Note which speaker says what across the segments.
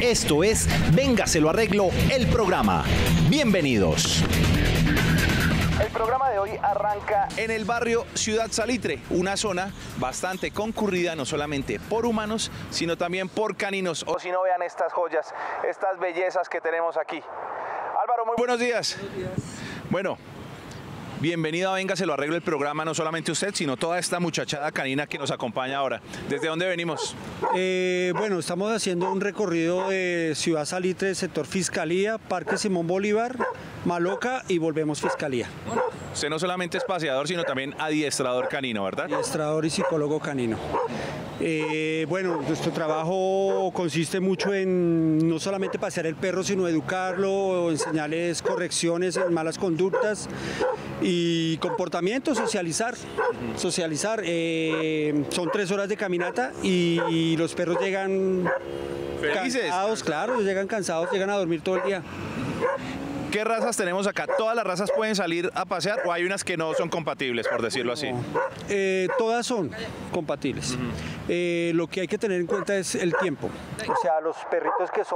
Speaker 1: Esto es Venga Se Lo Arreglo, el programa. Bienvenidos.
Speaker 2: El programa de hoy arranca en el barrio Ciudad Salitre, una zona bastante concurrida no solamente por humanos, sino también por caninos. O si no, vean estas joyas, estas bellezas que tenemos aquí. Álvaro, muy buenos días.
Speaker 3: Buenos días.
Speaker 2: Bueno, bienvenido a Venga Se Lo Arreglo, el programa, no solamente usted, sino toda esta muchachada canina que nos acompaña ahora. ¿Desde dónde venimos?
Speaker 3: Bueno, estamos haciendo un recorrido de Ciudad Salitre, sector Fiscalía, Parque Simón Bolívar, Maloca y volvemos Fiscalía.
Speaker 2: Usted no solamente es paseador, sino también adiestrador canino, ¿verdad?
Speaker 3: Adiestrador y psicólogo canino. Bueno, nuestro trabajo consiste mucho en no solamente pasear el perro, sino educarlo, enseñarles correcciones en malas conductas y comportamientos, socializar. Son 3 horas de caminata y los perros llegan
Speaker 2: ¿Felices?
Speaker 3: Cansados, claro, llegan cansados, llegan a dormir todo el día.
Speaker 2: ¿Qué razas tenemos acá? ¿Todas las razas pueden salir a pasear o hay unas que no son compatibles, por decirlo así?
Speaker 3: Todas son compatibles. Lo que hay que tener en cuenta es el tiempo. O sea, los perritos que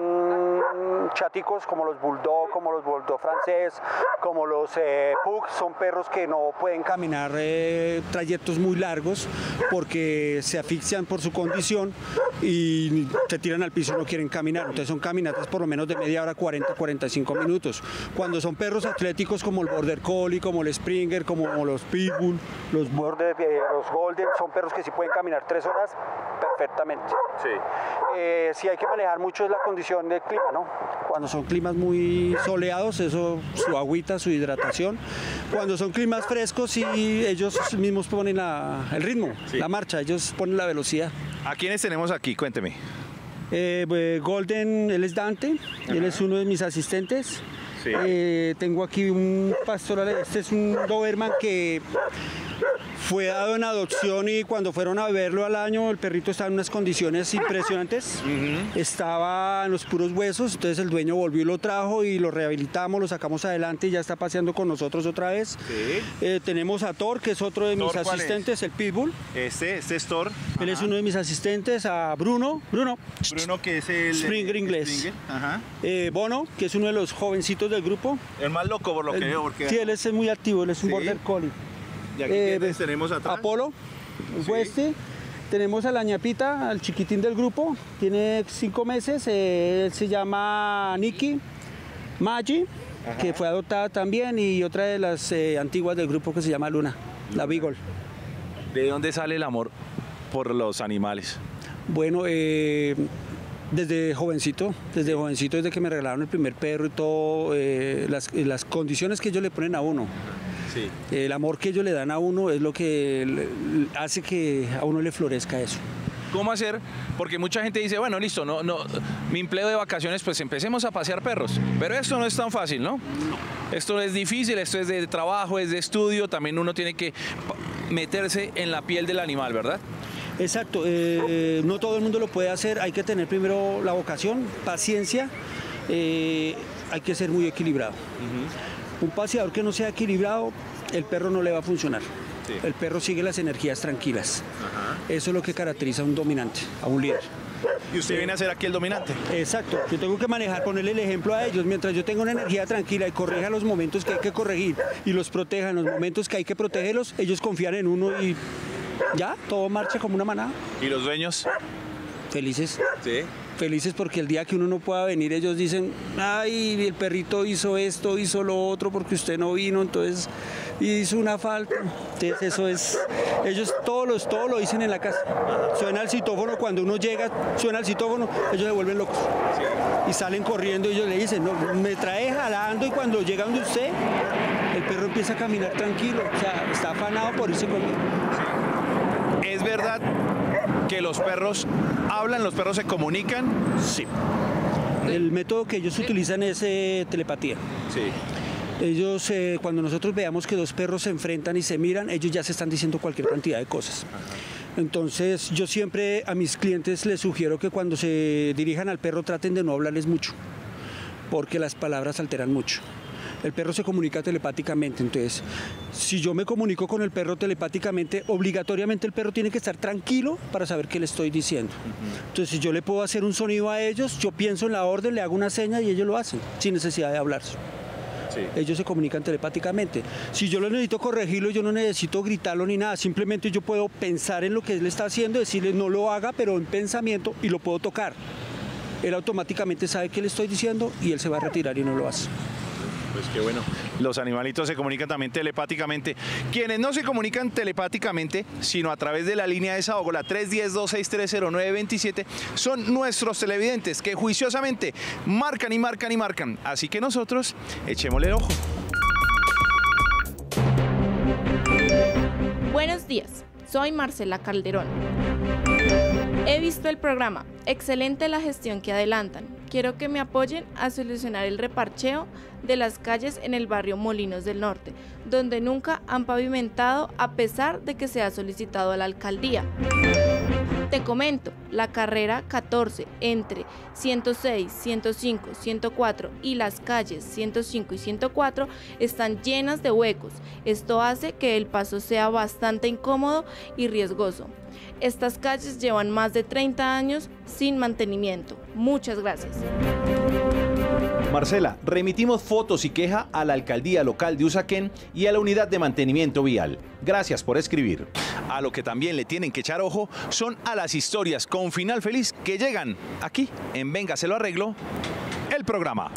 Speaker 3: son cháticos, como los bulldog, como los bulldog francés, como los pug, son perros que no pueden caminar trayectos muy largos porque se asfixian por su condición y se tiran al piso y no quieren caminar. Entonces son caminatas por lo menos de media hora, 40-45 minutos. Cuando son perros atléticos como el Border Collie, como el Springer, como los Pitbull, los Golden, son perros que sí pueden caminar 3 horas perfectamente.
Speaker 2: Sí.
Speaker 3: Sí hay que manejar mucho la condición del clima, ¿no? Cuando son climas muy soleados, eso, su agüita, su hidratación. Cuando son climas frescos, sí, ellos mismos ponen el ritmo,
Speaker 2: sí,
Speaker 3: la marcha, ellos ponen la velocidad.
Speaker 2: ¿A quiénes tenemos aquí? Cuénteme.
Speaker 3: Golden, él es Dante, él es uno de mis asistentes.
Speaker 2: Sí.
Speaker 3: Tengo aquí un pastor, este es un Doberman que fue dado en adopción y cuando fueron a verlo al año el perrito estaba en unas condiciones impresionantes, estaba en los puros huesos, entonces el dueño volvió y lo trajo y lo rehabilitamos, lo sacamos adelante y ya está paseando con nosotros otra vez. Sí. Tenemos a Thor, que es otro de mis asistentes, el Pitbull.
Speaker 2: Este es Thor.
Speaker 3: Él es uno de mis asistentes, a Bruno,
Speaker 2: que es el
Speaker 3: Springer inglés.
Speaker 2: Springer. Ajá.
Speaker 3: Bono, que es uno de los jovencitos del grupo.
Speaker 2: El más loco por lo que veo. Porque...
Speaker 3: Sí, él es muy activo, él es un Border Collie.
Speaker 2: ¿Y aquí quiénes tenemos atrás?
Speaker 3: Apolo,
Speaker 2: sí.
Speaker 3: Tenemos a la ñapita, al chiquitín del grupo, tiene 5 meses, él se llama Nikki, Maggie, que fue adoptada también, y otra de las antiguas del grupo que se llama Luna, la Beagle.
Speaker 2: ¿De dónde sale el amor por los animales?
Speaker 3: Bueno, desde jovencito, desde que me regalaron el primer perro y todo, las condiciones que ellos le ponen a uno.
Speaker 2: Sí.
Speaker 3: El amor que ellos le dan a uno es lo que hace que a uno le florezca eso.
Speaker 2: ¿Cómo hacer? Porque mucha gente dice, bueno, listo, no, mi empleo de vacaciones, pues empecemos a pasear perros. Pero esto no es tan fácil, ¿no? Esto es difícil, esto es de trabajo, es de estudio, también uno tiene que meterse en la piel del animal, ¿verdad?
Speaker 3: Exacto, no todo el mundo lo puede hacer, hay que tener primero la vocación, paciencia, hay que ser muy equilibrado. Un paseador que no sea equilibrado, el perro no le va a funcionar. Sí. El perro sigue las energías tranquilas. Eso es lo que caracteriza a un dominante, a un líder.
Speaker 2: ¿Y usted viene a ser aquí el dominante?
Speaker 3: Exacto. Yo tengo que manejar, ponerle el ejemplo a ellos. Mientras yo tenga una energía tranquila y corrija los momentos que hay que corregir y los proteja en los momentos que hay que protegerlos, ellos confían en uno y ya, todo marcha como una manada.
Speaker 2: ¿Y los dueños?
Speaker 3: Felices.
Speaker 2: Sí.
Speaker 3: Felices porque el día que uno no pueda venir, ellos dicen, ay, el perrito hizo esto, hizo lo otro porque usted no vino, entonces hizo una falta. Entonces eso es, ellos todo lo dicen en la casa. Suena el citófono, cuando uno llega, suena el citófono, ellos se vuelven locos. Sí. Y salen corriendo y ellos le dicen, no, me trae jalando, y cuando llega donde usted, el perro empieza a caminar tranquilo, o sea, está afanado por irse conmigo.
Speaker 2: Sí. ¿Es verdad que los perros hablan, los perros se comunican?
Speaker 3: Sí. El método que ellos utilizan es telepatía.
Speaker 2: Sí.
Speaker 3: Ellos, cuando nosotros veamos que 2 perros se enfrentan y se miran, ellos ya se están diciendo cualquier cantidad de cosas. Entonces, yo siempre a mis clientes les sugiero que cuando se dirijan al perro traten de no hablarles mucho, porque las palabras alteran mucho. El perro se comunica telepáticamente, entonces, si yo me comunico con el perro telepáticamente, obligatoriamente el perro tiene que estar tranquilo para saber qué le estoy diciendo. Entonces, si yo le puedo hacer un sonido a ellos, yo pienso en la orden, le hago una seña y ellos lo hacen, sin necesidad de hablar. Sí. Ellos se comunican telepáticamente. Si yo lo necesito corregirlo, yo no necesito gritarlo ni nada, simplemente yo puedo pensar en lo que él está haciendo, decirle no lo haga, pero en pensamiento, y lo puedo tocar. Él automáticamente sabe qué le estoy diciendo y él se va a retirar y no lo hace.
Speaker 2: Pues qué bueno. Los animalitos se comunican también telepáticamente. Quienes no se comunican telepáticamente, sino a través de la línea de desahogo, la 310-2630927, son nuestros televidentes que juiciosamente marcan y marcan y marcan. Así que nosotros echémosle el ojo.
Speaker 4: Buenos días, soy Marcela Calderón. He visto el programa, excelente la gestión que adelantan. Quiero que me apoyen a solucionar el reparcheo de las calles en el barrio Molinos del Norte, donde nunca han pavimentado a pesar de que se ha solicitado a la alcaldía. Te comento, la carrera 14 entre 106, 105, 104 y las calles 105 y 104 están llenas de huecos. Esto hace que el paso sea bastante incómodo y riesgoso. Estas calles llevan más de 30 años sin mantenimiento. Muchas gracias.
Speaker 1: Marcela, remitimos fotos y queja a la alcaldía local de Usaquén y a la unidad de mantenimiento vial. Gracias por escribir.
Speaker 2: A lo que también le tienen que echar ojo son a las historias con final feliz que llegan aquí en Venga, se lo arreglo, el programa.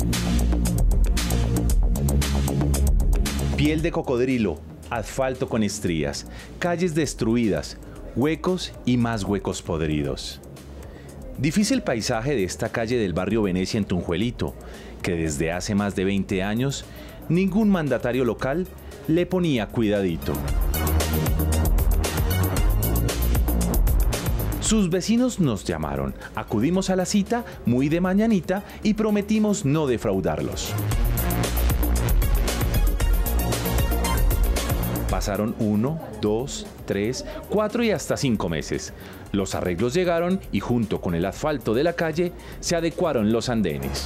Speaker 1: Piel de cocodrilo, asfalto con estrías, calles destruidas, huecos y más huecos podridos. Difícil paisaje de esta calle del barrio Venecia en Tunjuelito, que desde hace más de 20 años ningún mandatario local le ponía cuidadito. Sus vecinos nos llamaron, acudimos a la cita muy de mañanita y prometimos no defraudarlos. Pasaron 1, 2, 3, 4 y hasta 5 meses. Los arreglos llegaron y junto con el asfalto de la calle se adecuaron los andenes.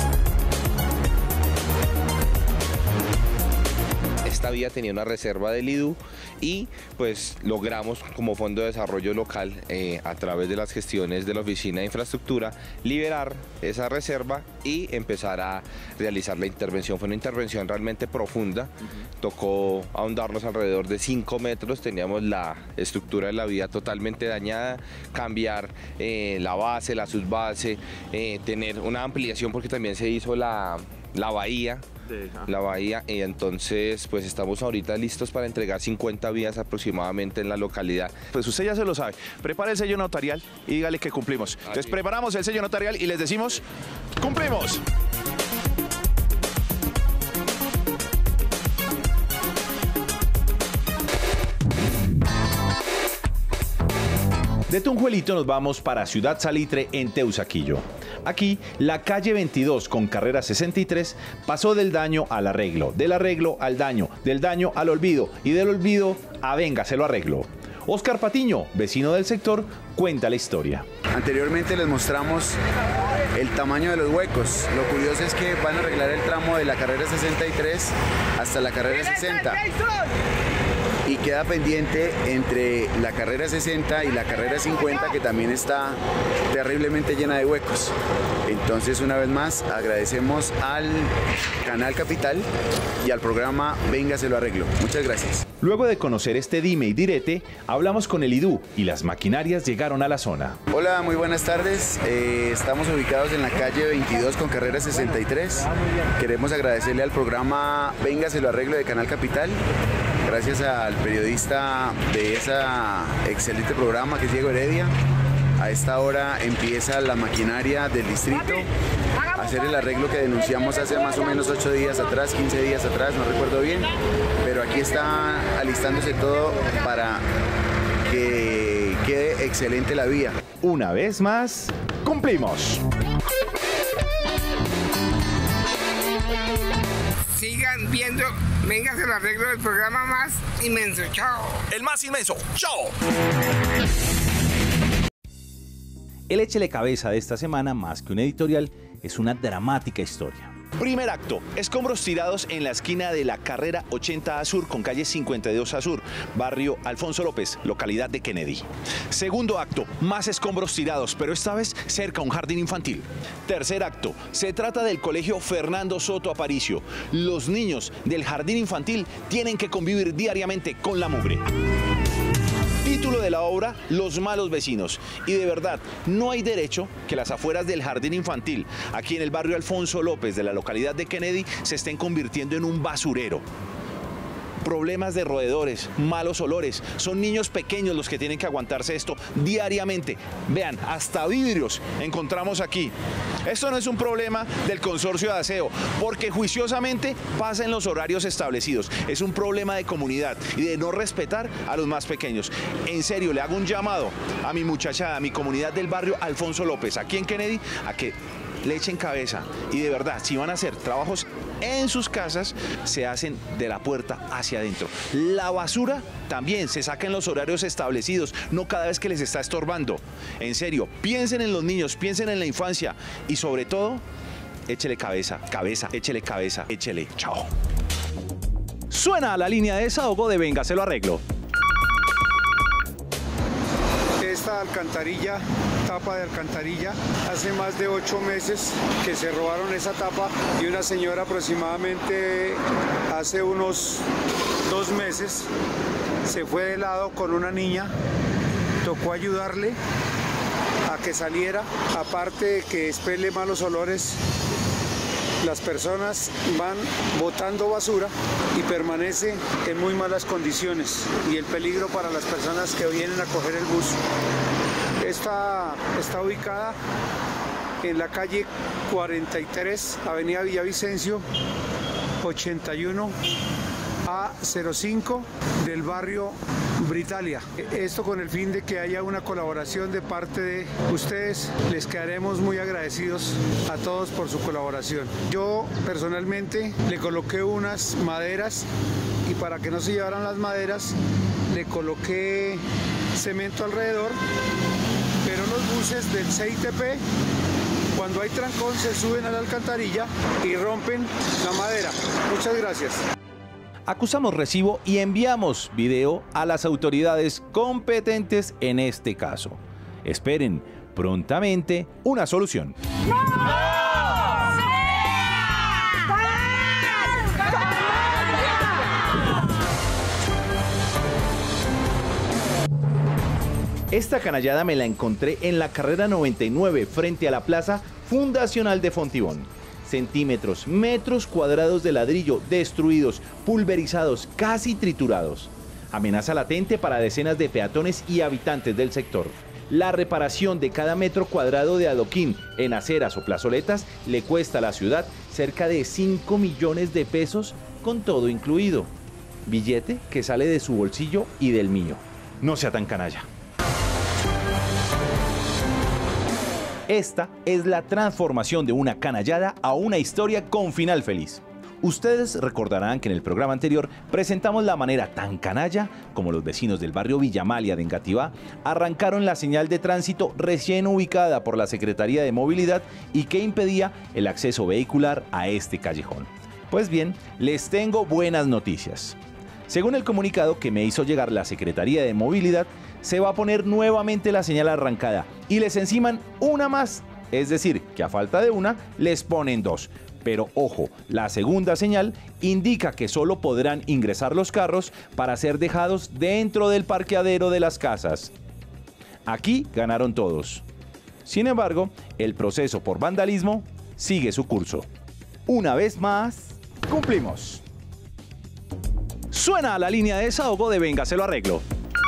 Speaker 5: Esta vía tenía una reserva del IDU y pues logramos como Fondo de Desarrollo Local a través de las gestiones de la Oficina de Infraestructura liberar esa reserva y empezar a realizar la intervención. Fue una intervención realmente profunda, tocó ahondarnos alrededor de 5 metros, teníamos la estructura de la vía totalmente dañada, cambiar la base, la subbase, tener una ampliación porque también se hizo la bahía. Y entonces pues estamos ahorita listos para entregar 50 vías aproximadamente en la localidad.
Speaker 2: Pues usted ya se lo sabe, prepare el sello notarial y dígale que cumplimos. Entonces preparamos el sello notarial y les decimos, ¡cumplimos!
Speaker 1: De Tunjuelito nos vamos para Ciudad Salitre en Teusaquillo. Aquí, la calle 22 con carrera 63 pasó del daño al arreglo, del arreglo al daño, del daño al olvido y del olvido a venga, se lo arreglo. Oscar Patiño, vecino del sector, cuenta la historia.
Speaker 6: Anteriormente les mostramos el tamaño de los huecos. Lo curioso es que van a arreglar el tramo de la carrera 63 hasta la carrera 60. Y queda pendiente entre la carrera 60 y la carrera 50, que también está terriblemente llena de huecos. Entonces, una vez más, agradecemos al Canal Capital y al programa Venga, se lo arreglo. Muchas gracias.
Speaker 1: Luego de conocer este dime y direte, hablamos con el IDU y las maquinarias llegaron a la zona.
Speaker 6: Hola, muy buenas tardes. Estamos ubicados en la calle 22 con carrera 63. Queremos agradecerle al programa Venga, se lo arreglo de Canal Capital. Gracias al periodista de ese excelente programa que es Diego Heredia. A esta hora empieza la maquinaria del distrito a hacer el arreglo que denunciamos hace más o menos 8 días atrás, 15 días atrás, no recuerdo bien, pero aquí está alistándose todo para que quede excelente la vía.
Speaker 1: Una vez más, cumplimos.
Speaker 7: Sigan viendo, venga, se lo arreglo del programa más inmenso. Chao.
Speaker 2: El más inmenso. Chao.
Speaker 1: El échele cabeza de esta semana, más que un editorial, es una dramática historia.
Speaker 2: Primer acto, escombros tirados en la esquina de la carrera 80A Sur con calle 52A Sur, barrio Alfonso López, localidad de Kennedy. Segundo acto, más escombros tirados, pero esta vez cerca a un jardín infantil. Tercer acto, se trata del colegio Fernando Soto Aparicio. Los niños del jardín infantil tienen que convivir diariamente con la mugre. Título de la obra, Los malos vecinos. Y de verdad, no hay derecho que las afueras del jardín infantil, aquí en el barrio Alfonso López de la localidad de Kennedy, se estén convirtiendo en un basurero. Problemas de roedores, malos olores. Son niños pequeños los que tienen que aguantarse esto diariamente. Vean, hasta vidrios encontramos aquí. Esto no es un problema del consorcio de aseo, porque juiciosamente pasa en los horarios establecidos. Es un problema de comunidad y de no respetar a los más pequeños. En serio, le hago un llamado a mi muchachada, a mi comunidad del barrio Alfonso López, aquí en Kennedy, a que le echen cabeza. Y de verdad, si van a hacer trabajos en sus casas, se hacen de la puerta hacia adentro. La basura también se saca en los horarios establecidos, no cada vez que les está estorbando. En serio, piensen en los niños, piensen en la infancia y sobre todo, échele cabeza, échele cabeza, échele. Chao.
Speaker 1: Suena la línea de desahogo de Venga, se lo arreglo.
Speaker 3: Esta alcantarilla, tapa de alcantarilla, hace más de 8 meses que se robaron esa tapa y una señora aproximadamente hace unos 2 meses se fue de lado con una niña, tocó ayudarle a que saliera, aparte de que expele malos olores. Las personas van botando basura y permanece en muy malas condiciones y el peligro para las personas que vienen a coger el bus. Esta está ubicada en la calle 43, Avenida Villavicencio, 81 a 05 del barrio Britalia. Esto con el fin de que haya una colaboración de parte de ustedes. Les quedaremos muy agradecidos a todos por su colaboración. Yo personalmente le coloqué unas maderas y para que no se llevaran las maderas le coloqué cemento alrededor, pero los buses del CITP cuando hay trancón se suben a la alcantarilla y rompen la madera. Muchas gracias.
Speaker 1: Acusamos recibo y enviamos video a las autoridades competentes en este caso. Esperen prontamente una solución. Esta canallada me la encontré en la carrera 99 frente a la plaza fundacional de Fontibón. Centímetros, metros cuadrados de ladrillo destruidos, pulverizados, casi triturados. Amenaza latente para decenas de peatones y habitantes del sector. La reparación de cada metro cuadrado de adoquín en aceras o plazoletas le cuesta a la ciudad cerca de 5 millones de pesos con todo incluido. Billete que sale de su bolsillo y del mío. No sea tan canalla. Esta es la transformación de una canallada a una historia con final feliz. Ustedes recordarán que en el programa anterior presentamos la manera tan canalla como los vecinos del barrio Villamalia de Engativá arrancaron la señal de tránsito recién ubicada por la Secretaría de Movilidad y que impedía el acceso vehicular a este callejón. Pues bien, les tengo buenas noticias. Según el comunicado que me hizo llegar la Secretaría de Movilidad, se va a poner nuevamente la señal arrancada y les enciman una más, es decir, que a falta de una les ponen 2. Pero ojo, la segunda señal indica que solo podrán ingresar los carros para ser dejados dentro del parqueadero de las casas. Aquí ganaron todos. Sin embargo, el proceso por vandalismo sigue su curso. Una vez más, cumplimos. Suena la línea de desahogo de Venga, se lo arreglo.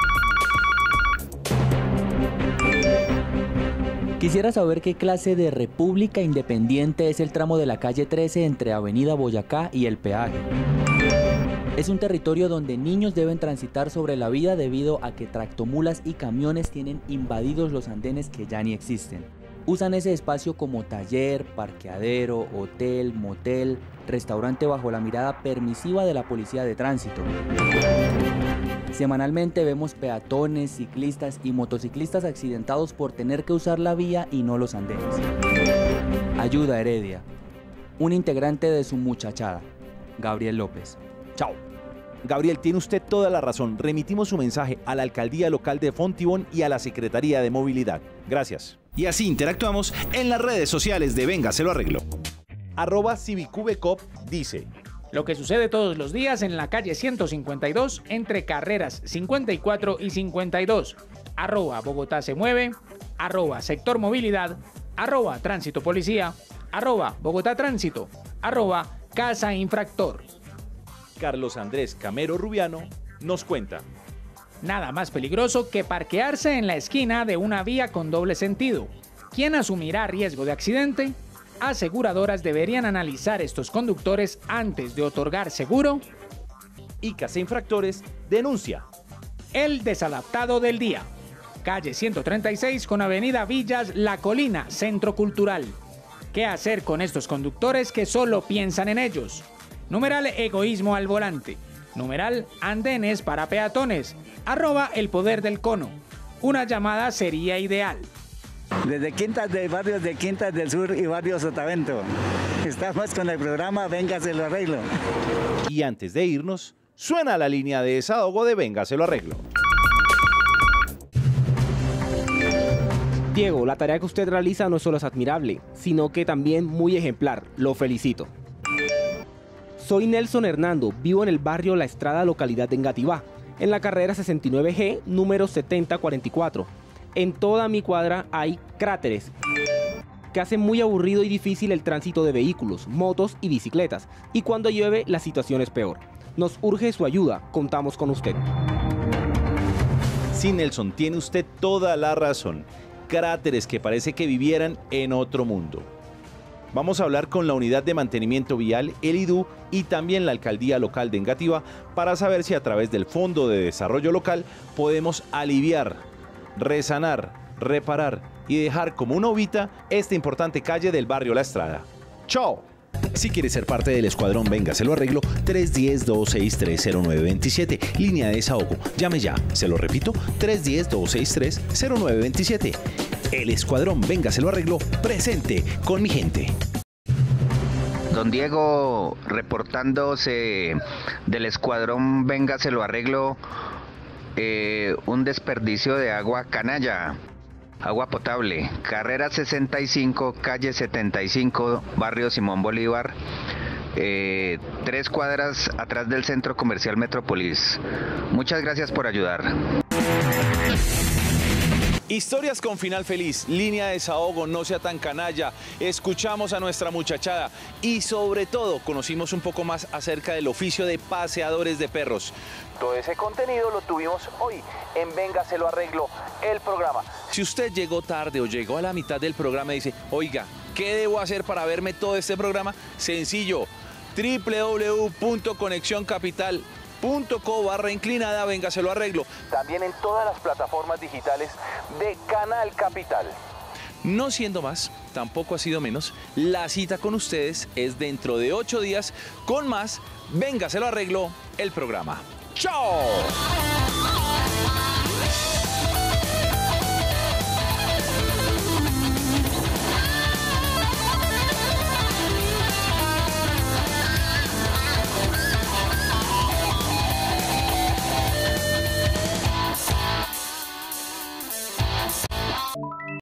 Speaker 8: Quisiera saber qué clase de república independiente es el tramo de la calle 13 entre Avenida Boyacá y el peaje. Es un territorio donde niños deben transitar sobre la vía debido a que tractomulas y camiones tienen invadidos los andenes que ya ni existen. Usan ese espacio como taller, parqueadero, hotel, motel, restaurante bajo la mirada permisiva de la policía de tránsito. Semanalmente vemos peatones, ciclistas y motociclistas accidentados por tener que usar la vía y no los andenes. Ayuda, Heredia. un integrante de su muchachada, Gabriel López. Chao.
Speaker 1: Gabriel, tiene usted toda la razón. Remitimos su mensaje a la Alcaldía Local de Fontibón y a la Secretaría de Movilidad. Gracias.
Speaker 2: Y así interactuamos en las redes sociales de Venga, se lo arreglo.
Speaker 1: @CivicUBCOP dice:
Speaker 9: lo que sucede todos los días en la calle 152 entre carreras 54 y 52. @Bogotá se mueve, @Sector Movilidad, @Tránsito Policía, @Bogotá Tránsito, @Casa Infractor.
Speaker 1: Carlos Andrés Camero Rubiano nos cuenta:
Speaker 9: nada más peligroso que parquearse en la esquina de una vía con doble sentido. ¿Quién asumirá riesgo de accidente? Aseguradoras deberían analizar estos conductores antes de otorgar seguro.
Speaker 1: Y Casa Infractores denuncia:
Speaker 9: el desadaptado del día. Calle 136 con avenida Villas La Colina, Centro Cultural. ¿Qué hacer con estos conductores que solo piensan en ellos? Numeral egoísmo al volante. Numeral andenes para peatones. @el poder del cono. Una llamada sería ideal.
Speaker 10: Desde Quintas de Barrios de Quintas del Sur y Barrio Sotavento. Estamos con el programa Venga, se lo arreglo.
Speaker 1: Y antes de irnos, suena la línea de desahogo de Venga, se lo arreglo.
Speaker 11: Diego, la tarea que usted realiza no solo es admirable, sino que también muy ejemplar. Lo felicito. Soy Nelson Hernando, vivo en el barrio La Estrada, localidad de Engativá, en la carrera 69G, número 7044. En toda mi cuadra hay cráteres que hacen muy aburrido y difícil el tránsito de vehículos, motos y bicicletas, y cuando llueve la situación es peor. Nos urge su ayuda, contamos con usted.
Speaker 1: Sí, Nelson, tiene usted toda la razón. Cráteres que parece que vivieran en otro mundo. Vamos a hablar con la Unidad de Mantenimiento Vial, el IDU, y también la Alcaldía Local de Engativá para saber si a través del Fondo de Desarrollo Local podemos aliviar, resanar, reparar y dejar como una ovita esta importante calle del barrio La Estrada. ¡Chao!
Speaker 2: Si quieres ser parte del escuadrón Venga, se lo arreglo, 310-263-0927, línea de desahogo. Llame ya, se lo repito, 310-263-0927. El escuadrón Venga, se lo arreglo, presente con mi gente.
Speaker 12: Don Diego, reportándose del escuadrón Venga, se lo arreglo, un desperdicio de agua canalla. Agua potable, carrera 65, calle 75, barrio Simón Bolívar, 3 cuadras atrás del Centro Comercial Metrópolis. Muchas gracias por ayudar.
Speaker 2: Historias con final feliz, línea de desahogo, no sea tan canalla, escuchamos a nuestra muchachada y sobre todo conocimos un poco más acerca del oficio de paseadores de perros. Todo ese contenido lo tuvimos hoy en Venga, se lo arreglo, el programa. Si usted llegó tarde o llegó a la mitad del programa y dice, oiga, ¿qué debo hacer para verme todo este programa? Sencillo, www.conexioncapital.co/inclinada, Venga, se lo arreglo. También en todas las plataformas digitales de Canal Capital. No siendo más, tampoco ha sido menos, la cita con ustedes es dentro de 8 días con más Venga, se lo arreglo, el programa. ¡Chao!